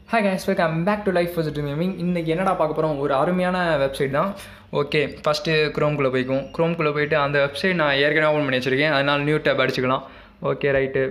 Hi guys, welcome back to Life Positive Gaming. இன்னைக்கு என்னடா பார்க்க போகிறோம், ஒரு அருமையான வெப்சைட் தான். ஓகே, ஃபஸ்ட்டு க்ரோம்குள்ளே க்ரோம்குள்ளே போய்ட்டு அந்த வெப்சைட் நான் ஏற்கனவே ஓப்பன் பண்ணி வச்சுருக்கேன், அதனால் நியூ டேப் அடிச்சுக்கலாம். ஓகே ரைட்டு,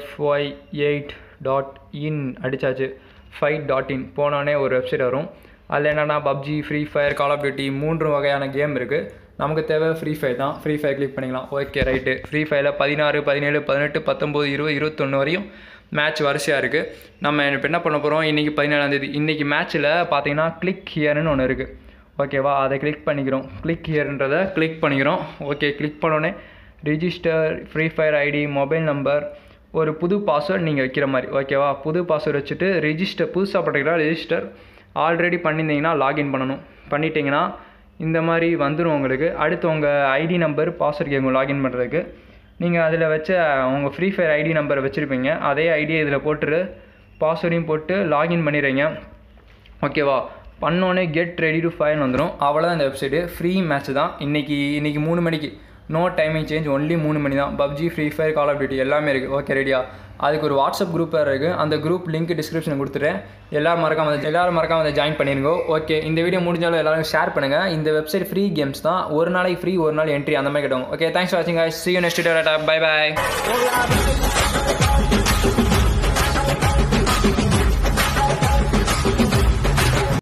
fy8.in அடித்தாச்சு, fight.in போனோடனே ஒரு வெப்சைட் வரும். அதில் என்னென்னா PUBG, Free Fire, Call of Duty 3 வகையான கேம் இருக்குது. நமக்கு தேவை ஃப்ரீ ஃபயர் தான். ஃப்ரீ ஃபயர் கிளிக் பண்ணிக்கலாம். ஓகே ரைட்டு, ஃப்ரீ ஃபயரில் 16, 17, 18, 19, 20, 21 வரையும் மேட்ச் வரிசையாக இருக்குது. நம்ம இப்போ என்ன பண்ண போகிறோம், இன்றைக்கி 17ஆம் தேதி. இன்றைக்கி மேட்ச்சில் பார்த்தீங்கன்னா கிளிக் ஹியர்னு ஒன்று இருக்குது. ஓகேவா, அதை கிளிக் பண்ணிக்கிறோம். கிளிக் ஹியர்ன்றதை கிளிக் பண்ணிக்கிறோம். ஓகே, கிளிக் பண்ணோடனே register Free Fire ID, mobile number, ஒரு புது பாஸ்வேர்டு நீங்கள் வைக்கிற மாதிரி. ஓகேவா, புது பாஸ்வேர்டு வச்சுட்டு ரிஜிஸ்டர், புதுசாக பண்ணிக்கிறா ரிஜிஸ்டர். ஆல்ரெடி பண்ணியிருந்தீங்கன்னா லாகின் பண்ணணும். பண்ணிட்டீங்கன்னா இந்த மாதிரி வந்துடும் உங்களுக்கு. அடுத்து உங்கள் ஐடி நம்பர், பாஸ்வேர்டு கேட்கும் லாகின் பண்ணுறதுக்கு. நீங்கள் அதில் வச்ச உங்கள் ஃப்ரீ ஃபயர் ஐடி நம்பரை வச்சுருப்பீங்க, அதே ஐடியை இதில் போட்டுரு, பாஸ்வேர்டையும் போட்டு லாகின் பண்ணிடுறீங்க. ஓகேவா, பண்ணோன்னே கெட் ரெடி டு ஃபயர்னு வந்துடும். அவ்வளோதான் இந்த வெப்சைட்டு. ஃப்ரீ மேட்ச் தான். இன்றைக்கி 3 மணிக்கு, நோ டைமிங் சேஞ்ச், ஒன்லி 3 மணி தான். PUBG, Free Fire, Call of Duty எல்லாமே இருக்குது. ஓகே ரெடியா? அதுக்கு ஒரு வாட்ஸ்அப் குரூப் வேறு இருக்குது. அந்த குரூப் லிங்க் டிஸ்கிரிப்ஷன் கொடுத்துட்டேன். எல்லாரும் மறக்காம அதை ஜாயின் பண்ணிருங்க. ஓகே, இந்த வீடியோ முடிஞ்சாலும் எல்லாரும் ஷேர் பண்ணுங்கள். இந்த வெப்சைட் ஃப்ரீ கேம்ஸ் தான். ஒரு நாளைக்கு ஃப்ரீ, ஒரு நாள் என்ட்ரி அந்த மாதிரி கேட்டோம். ஓகே, தேங்க்ஸ் ஃபார் வாட்சிங் guys. See you next video. Bye bye.